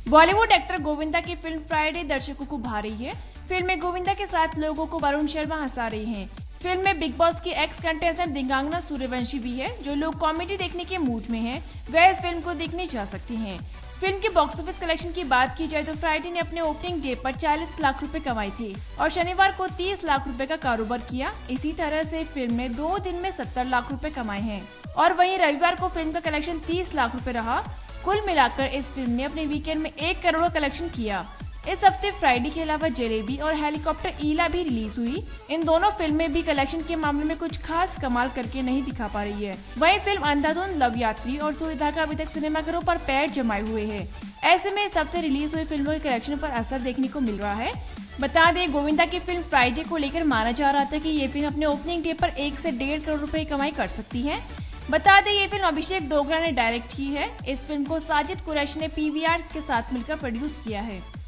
Bollywood actor Govinda की film Friday दर्शकों को भा रही है। फिल्म में गोविंदा के साथ लोगों को वरुण शर्मा हंसा रहे हैं। फिल्म में बिग बॉस की एक्स कंटेस्टेंट दिव्यांगना सूर्यवंशी भी है। जो लोग कॉमेडी देखने के मूड में हैं, वह इस फिल्म को देखने जा सकते हैं। फिल्म के बॉक्स ऑफिस कलेक्शन की बात की जाए तो फ्राइडे ने अपने ओपनिंग डे पर 40 लाख रुपए कमाए थे और शनिवार को 30 लाख रुपए का कारोबार किया। इसी तरह से फिल्म ने 2 दिन में 70 लाख रुपए कमाए हैं और वहीं रविवार को फिल्म का कलेक्शन 30 लाख रुपए रहा। कुल मिलाकर इस फिल्म ने अपने वीकेंड में 1 करोड़ कलेक्शन किया। इस हफ्ते फ्राइडे के अलावा जलेबी और हेलीकॉप्टर ईला भी रिलीज हुई। इन दोनों फिल्में भी कलेक्शन के मामले में कुछ खास कमाल करके नहीं दिखा पा रही है। वहीं फिल्म अंधाधुन, लव यात्री और सूर्यधागा अभी तक सिनेमाघरों पर पैर जमाए हुए हैं। ऐसे में इस हफ्ते रिलीज हुई फिल्मों के कलेक्शन पर असर देखने को मिल रहा है। बता दें, गोविंदा की फिल्म फ्राइडे को लेकर माना जा रहा था कि ये फिल्म अपने ओपनिंग डे पर 1 से 1.5 करोड़ रुपए कमाई कर सकती है। बता दें, ये फिल्म अभिषेक डोगरा ने डायरेक्ट की है। इस फिल्म को साजिद कुरैशी ने पीवीआर के साथ मिलकर प्रोड्यूस किया है।